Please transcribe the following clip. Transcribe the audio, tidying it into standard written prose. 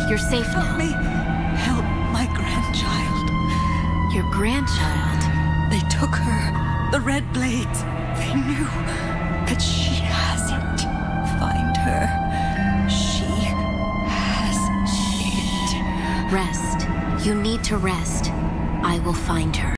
You're safe now. Help me. Help my grandchild. Your grandchild? They took her. The Red Blades. They knew that she has it. Find her. She has it. Rest. You need to rest. I will find her.